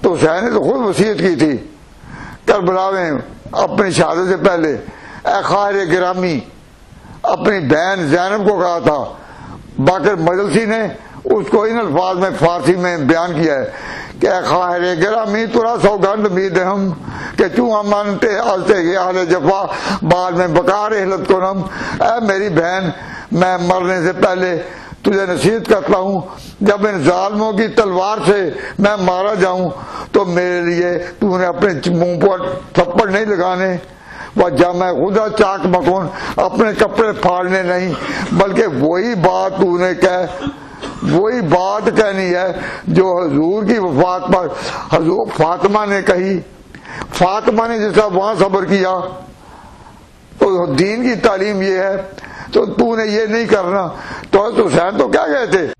حسین نے تو خود وصیت کی تھی کربلا میں اپنی شہادت سے پہلے، اے خواہر گرامی، اپنی بہن زینب کو کہا تھا۔ باقر مجلسی نے اس کو ان الفاظ میں فارسی میں بیان کیا ہے کہ اے خواہر گرامی ترا سوگند امید ہم کہ چوں امانتے آلتے گئے اہل جفا بعد میں بکار اہلت کنم۔ اے میری بہن، میں مرنے سے پہلے تجھے نصیحت کرتا ہوں، جب ان ظالموں کی تلوار سے میں مارا جاؤں تو میرے لیے تو نے اپنے منہ پر تھپڑ نہیں لگانے، وہ جامع خدا چاک مکون، اپنے کپڑے پھاڑنے نہیں، بلکہ وہی بات تو نے وہی بات کہنی ہے جو حضور کی وفات پر حضور فاطمہ نے کہی۔ فاطمہ نے جس طرح وہاں صبر کیا تو دین کی تعلیم یہ ہے، تو نے یہ نہیں کرنا۔ تو حسین تو کیا کہتے